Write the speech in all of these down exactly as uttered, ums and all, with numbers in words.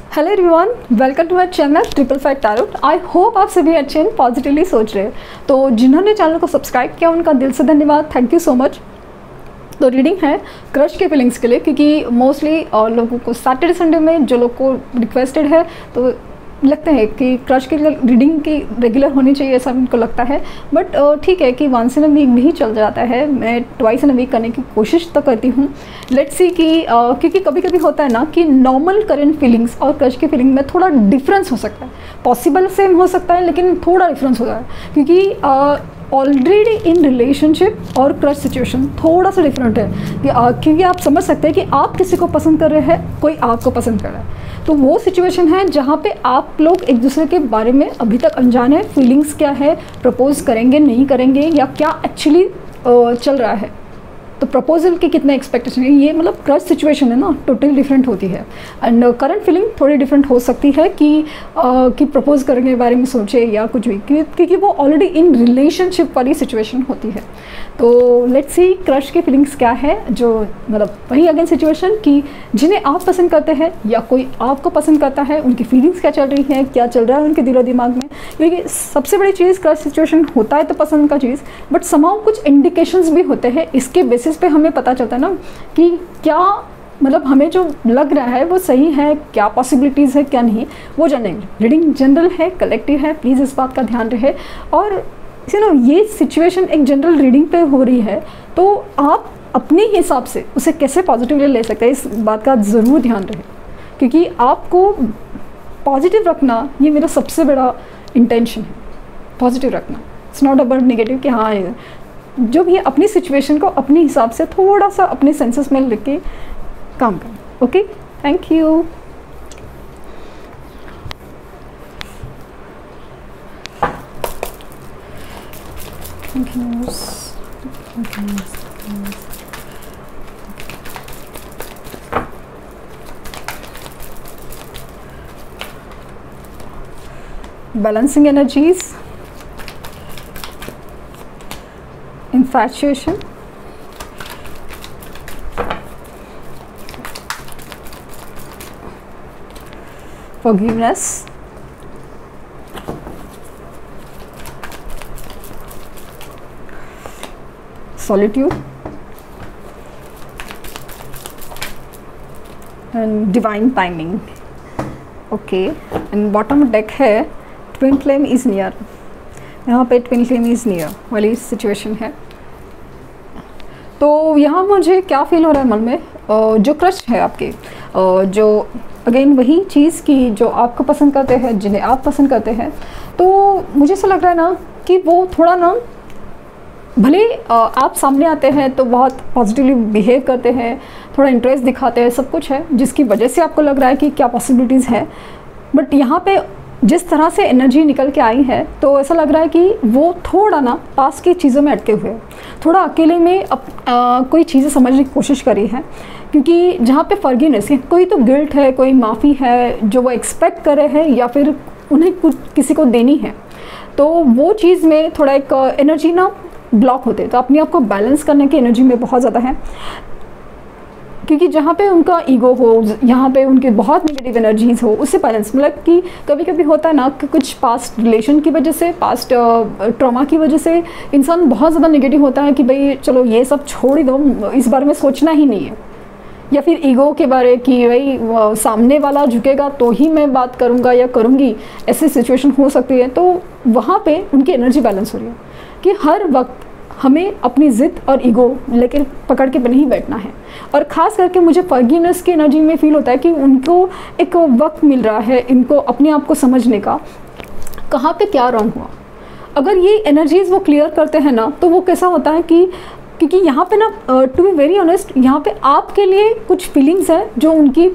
Hello everyone, welcome to my channel triple five tarot. I hope आप सभी अच्छे and positively सोच रहे हैं। तो जिन्होंने चैनल को सब्सक्राइब किया उनका दिल से धन्यवाद, थैंक यू सो मच। तो रीडिंग है क्रश के फीलिंग्स के लिए, क्योंकि मोस्टली और लोगों को सैटरडे संडे में जो लोग को रिक्वेस्टेड है तो लगता है कि क्रश की रीडिंग की रेगुलर होनी चाहिए, ऐसा उनको लगता है। बट ठीक है कि वंस इन अ वीक भी चल जाता है, मैं ट्वाइस इन अ वीक करने की कोशिश तो करती हूँ। लेट्स सी कि uh, क्योंकि कभी कभी होता है ना कि नॉर्मल करंट फीलिंग्स और क्रश की फीलिंग में थोड़ा डिफरेंस हो सकता है। पॉसिबल सेम हो सकता है लेकिन थोड़ा डिफरेंस होता है, क्योंकि ऑलरेडी इन रिलेशनशिप और क्रश सिचुएशन थोड़ा सा डिफरेंट है कि, uh, क्योंकि आप समझ सकते हैं कि आप किसी को पसंद कर रहे हैं, कोई आपको पसंद कर रहा है। तो वो सिचुएशन है जहाँ पे आप लोग एक दूसरे के बारे में अभी तक अनजान है, फीलिंग्स क्या है, प्रपोज करेंगे नहीं करेंगे या क्या एक्चुअली चल रहा है, तो प्रपोजल की कितने एक्सपेक्टेशन है, ये मतलब क्रश सिचुएशन है ना, टोटली डिफरेंट होती है। एंड करंट फीलिंग थोड़ी डिफरेंट हो सकती है कि uh, कि प्रपोज करने के बारे में सोचे या कुछ भी, क्योंकि वो ऑलरेडी इन रिलेशनशिप वाली सिचुएशन होती है। तो लेट्स सी क्रश की फीलिंग्स क्या है, जो मतलब वही अगेन सिचुएशन कि जिन्हें आप पसंद करते हैं या कोई आपको पसंद करता है, उनकी फीलिंग्स क्या चल रही है, क्या चल रहा है उनके दिलो दिमाग में। क्योंकि सबसे बड़ी चीज़ क्रश सिचुएशन होता है तो पसंद का चीज़, बट समाउ कुछ इंडिकेशंस भी होते हैं, इसके बेसिस पे हमें पता चलता है ना कि क्या मतलब हमें जो लग रहा है वो सही है, क्या पॉसिबिलिटीज़ है क्या नहीं, वो जानेंगे। रीडिंग जनरल है, कलेक्टिव है, प्लीज़ इस बात का ध्यान रहे। और यू नो ये सिचुएशन एक जनरल रीडिंग पे हो रही है, तो आप अपने हिसाब से उसे कैसे पॉजिटिवली ले सकते हैं, इस बात का ज़रूर ध्यान रहे, क्योंकि आपको पॉजिटिव रखना ये मेरा सबसे बड़ा इंटेंशन है। पॉजिटिव रखना, इट्स नॉट अबाउट नेगेटिव कि हाँ जो भी अपनी सिचुएशन को अपने हिसाब से थोड़ा सा अपने सेंसेस में लेके काम करें। Okay, thank you. Balancing energies, infatuation, forgiveness, solitude, and divine timing. Okay, and bottom deck है twin flame is near, यहाँ पे ट्विन फ्लेम इज़ नियर वाली सिचुएशन है। तो यहाँ मुझे क्या फील हो रहा है मन में, जो क्रश है आपके, जो अगेन वही चीज़ की जो आपको पसंद करते हैं, जिन्हें आप पसंद करते हैं, तो मुझे ऐसा लग रहा है ना कि वो थोड़ा ना भले आप सामने आते हैं तो बहुत पॉजिटिवली बिहेव करते हैं, थोड़ा इंटरेस्ट दिखाते हैं, सब कुछ है जिसकी वजह से आपको लग रहा है कि क्या पॉसिबिलिटीज़ है, बट यहाँ पे जिस तरह से एनर्जी निकल के आई है तो ऐसा लग रहा है कि वो थोड़ा ना पास की चीज़ों में अटके हुए, थोड़ा अकेले में अप, आ, कोई चीज़ें समझने की कोशिश करी है। क्योंकि जहाँ पे फॉरगिवनेस है, कोई तो गिल्ट है, कोई माफ़ी है जो वो एक्सपेक्ट कर रहे हैं या फिर उन्हें कुछ किसी को देनी है, तो वो चीज़ में थोड़ा एक एनर्जी ना ब्लॉक होते हैं। तो अपने आप को बैलेंस करने की एनर्जी में बहुत ज़्यादा है, क्योंकि जहाँ पे उनका ईगो हो, यहाँ पे उनके बहुत नेगेटिव एनर्जीज हो, उससे बैलेंस मतलब कि कभी कभी होता है ना कि कुछ पास्ट रिलेशन की वजह से, पास्ट ट्रॉमा की वजह से इंसान बहुत ज़्यादा नेगेटिव होता है कि भाई चलो ये सब छोड़ ही दो, इस बारे में सोचना ही नहीं है, या फिर ईगो के बारे कि भाई सामने वाला झुकेगा तो ही मैं बात करूँगा या करूँगी, ऐसी सिचुएशन हो सकती है। तो वहाँ पर उनकी एनर्जी बैलेंस हो रही है कि हर वक्त हमें अपनी ज़िद और ईगो लेकर पकड़ के नहीं बैठना है। और ख़ास करके मुझे फॉरगिवनेस की एनर्जी में फील होता है कि उनको एक वक्त मिल रहा है इनको अपने आप को समझने का, कहाँ पे क्या रॉन्ग हुआ। अगर ये एनर्जीज़ वो क्लियर करते हैं ना, तो वो कैसा होता है कि क्योंकि यहाँ पे ना टू बी वेरी ऑनेस्ट, यहाँ पे आपके लिए कुछ फीलिंग्स हैं जो उनकी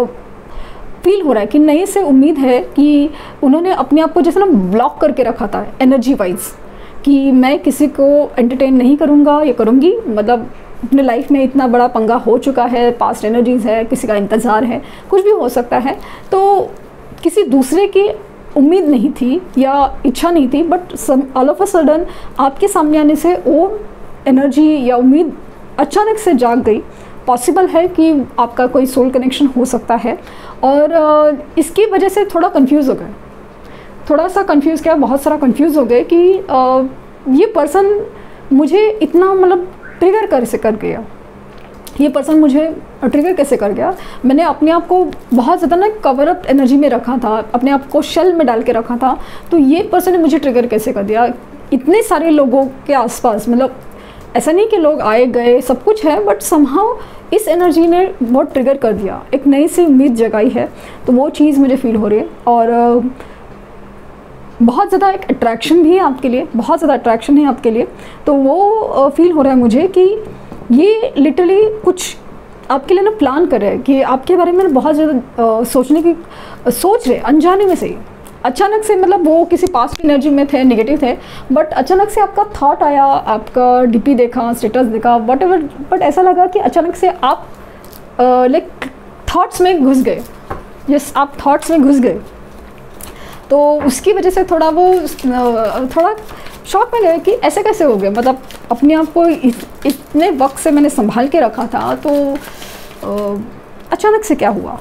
फील हो रहा है कि नए से उम्मीद है कि उन्होंने अपने आप को जैसे ना ब्लॉक करके रखा था एनर्जी वाइज, कि मैं किसी को एंटरटेन नहीं करूँगा या करूँगी, मतलब अपने लाइफ में इतना बड़ा पंगा हो चुका है, पास्ट एनर्जीज़ है, किसी का इंतज़ार है, कुछ भी हो सकता है। तो किसी दूसरे की उम्मीद नहीं थी या इच्छा नहीं थी, but some all of a sudden आपके सामने आने से वो एनर्जी या उम्मीद अचानक से जाग गई पॉसिबल है कि आपका कोई सोल कनेक्शन हो सकता है। और इसकी वजह से थोड़ा कंफ्यूज हो गए, थोड़ा सा कंफ्यूज क्या, बहुत सारा कंफ्यूज हो गए कि ये पर्सन मुझे इतना मतलब ट्रिगर कैसे कर गया, ये पर्सन मुझे ट्रिगर कैसे कर गया। मैंने अपने आप को बहुत ज़्यादा ना कवर अप एनर्जी में रखा था, अपने आप को शेल में डाल के रखा था, तो ये पर्सन ने मुझे ट्रिगर कैसे कर दिया इतने सारे लोगों के आसपास। मतलब ऐसा नहीं कि लोग आए गए सब कुछ है, बट समहाउ इस एनर्जी ने बहुत ट्रिगर कर दिया, एक नई सी उम्मीद जगाई है। तो वो चीज़ मुझे फील हो रही है। और बहुत ज़्यादा एक अट्रैक्शन भी है आपके लिए, बहुत ज़्यादा अट्रैक्शन है आपके लिए। तो वो फील हो रहा है मुझे कि ये लिटरली कुछ आपके लिए ना प्लान कर रहे हैं, कि आपके बारे में बहुत ज़्यादा सोचने की सोच रहे अनजाने में से ही। अचानक से मतलब वो किसी पास्ट एनर्जी में थे, नेगेटिव थे, बट अचानक से आपका थॉट आया, आपका डीपी देखा, स्टेटस देखा, वट एवर, बट ऐसा लगा कि अचानक से आप लाइक थॉट्स में घुस गए। यस, आप थॉट्स में घुस गए। तो उसकी वजह से थोड़ा वो थोड़ा शॉक में गए कि ऐसे कैसे हो गए। मतलब अपने आप को इतने वक्त से मैंने संभाल के रखा था, तो अचानक से क्या हुआ,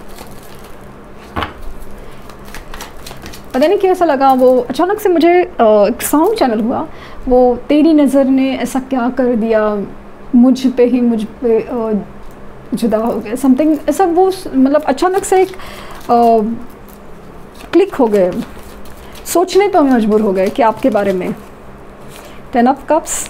पता नहीं क्यों ऐसा लगा। वो अचानक से मुझे एक साउंड चैनल हुआ, वो तेरी नज़र ने ऐसा क्या कर दिया, मुझ पे ही मुझ पे जुदा हो गया, समथिंग ऐसा। वो मतलब अचानक से एक क्लिक हो गए, सोचने पर मजबूर हो गए कि आपके बारे में। Ten of cups,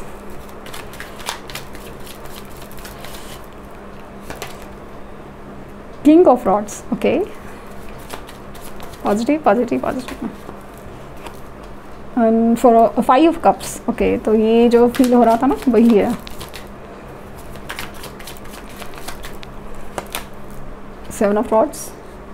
king of rods, okay, positive positive positive, and for five of cups, okay. तो ये जो फील हो रहा था ना वही है। सेवन ऑफ रॉड्स,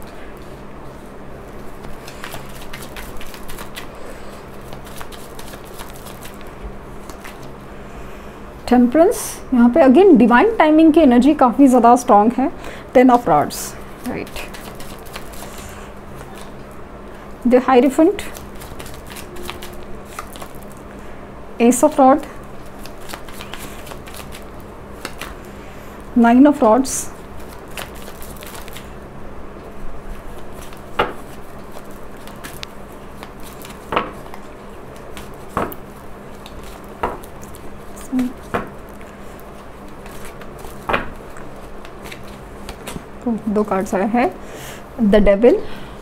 टेम्परेंस, यहाँ पे अगेन डिवाइन टाइमिंग की एनर्जी काफ़ी ज़्यादा स्ट्रॉन्ग है। Ten of rods, right, the hierophant, ace of rod, nine of rods, दो कार्ड्स आए हैं, द डेविल,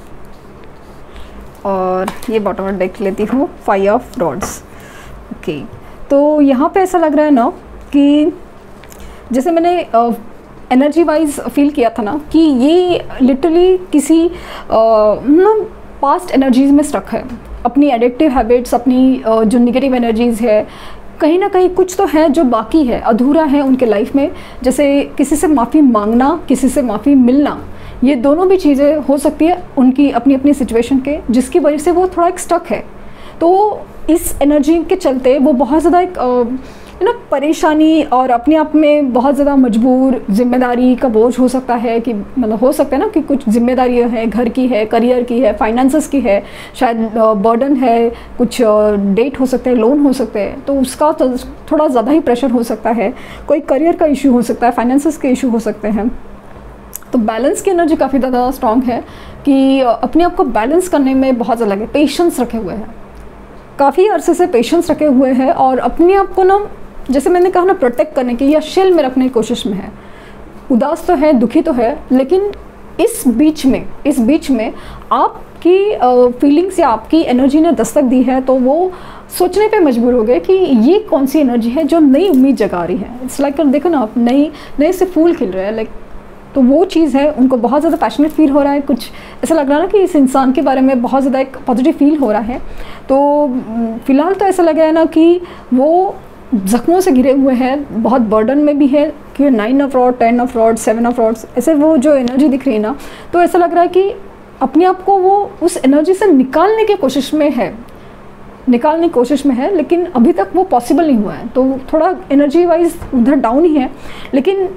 और ये बॉटम में देख लेती हूँ, फाइव ऑफ रॉड्स, ओके। तो यहाँ पे ऐसा लग रहा है ना कि जैसे मैंने एनर्जी वाइज फील किया था ना कि ये लिटरली किसी ना पास्ट एनर्जीज में स्टक है, अपनी एडिक्टिव हैबिट्स, अपनी uh, जो निगेटिव एनर्जीज़ है, कहीं ना कहीं कुछ तो है जो बाकी है, अधूरा है उनके लाइफ में। जैसे किसी से माफ़ी मांगना, किसी से माफ़ी मिलना, ये दोनों भी चीज़ें हो सकती है उनकी अपनी अपनी सिचुएशन के, जिसकी वजह से वो थोड़ा एक स्टक है। तो इस एनर्जी के चलते वो बहुत ज़्यादा एक यू नो परेशानी और अपने आप में बहुत ज़्यादा मजबूर, जिम्मेदारी का बोझ हो सकता है कि मतलब हो सकता है ना कि कुछ जिम्मेदारियाँ हैं, घर की है, करियर की है, फाइनेंसेस की है, शायद बर्डन है, कुछ डेट हो सकते हैं, लोन हो सकते हैं, तो उसका तो थोड़ा ज़्यादा ही प्रेशर हो सकता है। कोई करियर का इशू हो सकता है, फाइनेंसेस के इशू हो सकते हैं। तो बैलेंस की एनर्जी काफ़ी ज़्यादा स्ट्रॉन्ग है कि अपने आप को बैलेंस करने में बहुत ज़्यादा लगे, पेशेंस रखे हुए हैं, काफ़ी अरसे से पेशेंस रखे हुए हैं और अपने आप को ना, जैसे मैंने कहा ना, प्रोटेक्ट करने की या शेल में रखने की कोशिश में है। उदास तो है, दुखी तो है, लेकिन इस बीच में इस बीच में आपकी फीलिंग्स या आपकी एनर्जी ने दस्तक दी है, तो वो सोचने पे मजबूर हो गए कि ये कौन सी एनर्जी है जो नई उम्मीद जगा रही है। इट्स लाइक देखो ना, आप नई नए से फूल खिल रहे हैं, लाइक तो वो चीज़ है, उनको बहुत ज़्यादा पैशनेट फील हो रहा है, कुछ ऐसा लग रहा है ना कि इस इंसान के बारे में बहुत ज़्यादा एक पॉजिटिव फील हो रहा है। तो फ़िलहाल तो ऐसा लग रहा है ना कि वो जख्मों से घिरे हुए हैं, बहुत बर्डन में भी है कि nine of rod, ten of rod, seven of rods, ऐसे वो जो एनर्जी दिख रही है ना, तो ऐसा लग रहा है कि अपने आप को वो उस एनर्जी से निकालने की कोशिश में है निकालने की कोशिश में है लेकिन अभी तक वो पॉसिबल नहीं हुआ है। तो थोड़ा एनर्जी वाइज उधर डाउन ही है, लेकिन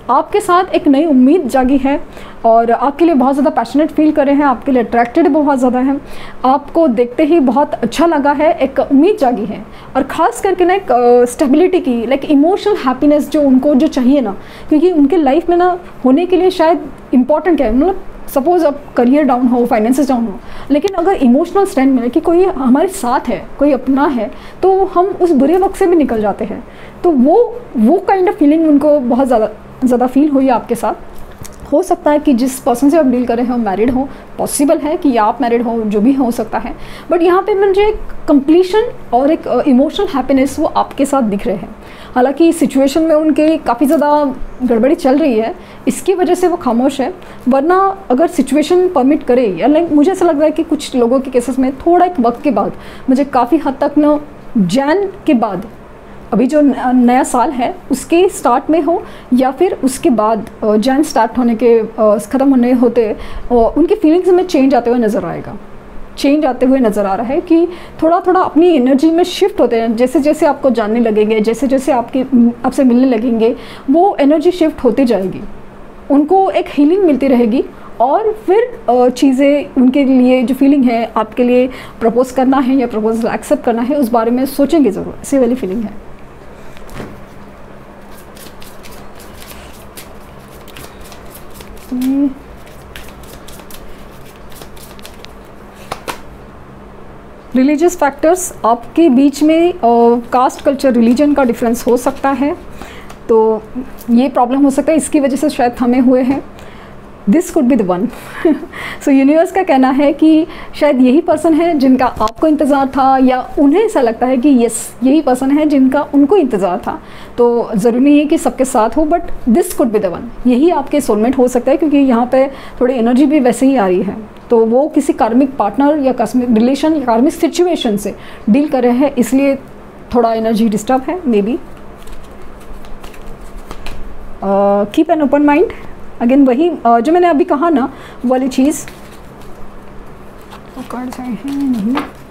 आपके साथ एक नई उम्मीद जागी है और आपके लिए बहुत ज़्यादा पैशनेट फील कर रहे हैं, आपके लिए अट्रैक्टेड बहुत ज़्यादा है, आपको देखते ही बहुत अच्छा लगा है, एक उम्मीद जागी है। और ख़ास करके ना एक स्टेबिलिटी की, लाइक इमोशनल हैप्पीनेस जो उनको जो चाहिए ना, क्योंकि उनके लाइफ में ना होने के लिए शायद इम्पॉर्टेंट क्या है, मतलब सपोज़ अब करियर डाउन हो, फाइनेंसेस डाउन हो, लेकिन अगर इमोशनल स्ट्रेंथ मिले कि कोई हमारे साथ है, कोई अपना है, तो हम उस बुरे वक्त से भी निकल जाते हैं। तो वो वो काइंड ऑफ फीलिंग उनको बहुत ज़्यादा ज़्यादा फील हुई आपके साथ। हो सकता है कि जिस पर्सन से आप डील कर रहे हो मैरिड हो, पॉसिबल है कि आप मैरिड हो, जो भी हो सकता है, बट यहाँ पे मुझे एक कंप्लीशन और एक इमोशनल हैप्पीनेस वो आपके साथ दिख रहे हैं। हालांकि सिचुएशन में उनके काफ़ी ज़्यादा गड़बड़ी चल रही है, इसकी वजह से वो खामोश है, वरना अगर सिचुएशन परमिट करे, या लाइक मुझे ऐसा लग रहा है कि कुछ लोगों के केसेस में थोड़ा एक वक्त के बाद, मुझे काफ़ी हद तक न जैन के बाद, अभी जो नया साल है उसके स्टार्ट में हो या फिर उसके बाद जैन स्टार्ट होने के ख़त्म होने होते, उनकी फीलिंग्स में चेंज आते हुए नज़र आएगा चेंज आते हुए नज़र आ रहा है कि थोड़ा थोड़ा अपनी एनर्जी में शिफ्ट होते हैं। जैसे जैसे आपको जानने लगेंगे, जैसे जैसे आपके आपसे मिलने लगेंगे, वो एनर्जी शिफ्ट होती जाएगी, उनको एक हीलिंग मिलती रहेगी और फिर चीज़ें उनके लिए जो फीलिंग है, आपके लिए प्रपोज करना है या प्रपोजल एक्सेप्ट करना है, उस बारे में सोचेंगे ज़रूर। ऐसी वाली फीलिंग है। रिलीजियस फैक्टर्स, आपके बीच में कास्ट कल्चर रिलीजन का डिफरेंस हो सकता है, तो ये प्रॉब्लम हो सकता है, इसकी वजह से शायद थमे हुए हैं। This could be the one. So universe का कहना है कि शायद यही पर्सन है जिनका आपको इंतज़ार था, या उन्हें ऐसा लगता है कि यस यही पर्सन है जिनका उनको इंतज़ार था। तो ज़रूरी नहीं है कि सबके साथ हो, but this could be the one, यही आपके सोलमेट हो सकता है, क्योंकि यहाँ पे थोड़ी एनर्जी भी वैसे ही आ रही है। तो वो किसी कार्मिक पार्टनर या कार्मिक रिलेशन या कार्मिक सिचुएशन से डील कर रहे हैं, इसलिए थोड़ा एनर्जी डिस्टर्ब है maybe. Keep an open mind, again वही uh, जो मैंने अभी कहा ना वाली चीज़, कार्ड्स आए हैं नहीं,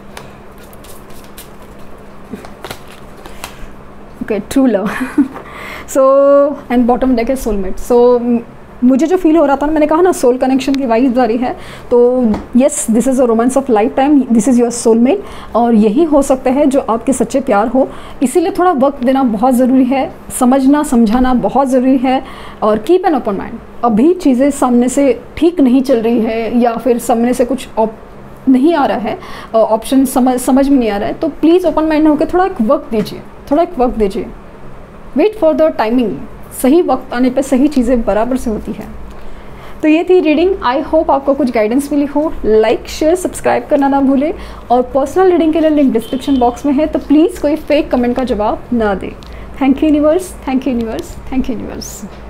okay, true love. So and bottom deck है सोलमेट। सो मुझे जो फील हो रहा था ना, मैंने कहा ना सोल कनेक्शन की वाइब जारी है, तो yes this is a romance of lifetime, this is your soulmate, और यही हो सकते हैं जो आपके सच्चे प्यार हो। इसीलिए थोड़ा वक्त देना बहुत ज़रूरी है, समझना समझाना बहुत ज़रूरी है, और कीप एन ओपन माइंड। अभी चीज़ें सामने से ठीक नहीं चल रही है, या फिर सामने से कुछ नहीं आ रहा है, ऑप्शन समझ समझ में नहीं आ रहा है, तो प्लीज़ ओपन माइंड होकर थोड़ा एक वक्त दीजिए, थोड़ा एक वक्त दीजिए, वेट फॉर द टाइमिंग। सही वक्त आने पे सही चीज़ें बराबर से होती है। तो ये थी रीडिंग, आई होप आपको कुछ गाइडेंस मिली हो। लाइक शेयर सब्सक्राइब करना ना भूलें, और पर्सनल रीडिंग के लिए लिंक डिस्क्रिप्शन बॉक्स में है, तो प्लीज़ कोई फेक कमेंट का जवाब ना दें। Thank you universe, thank you universe, thank you universe.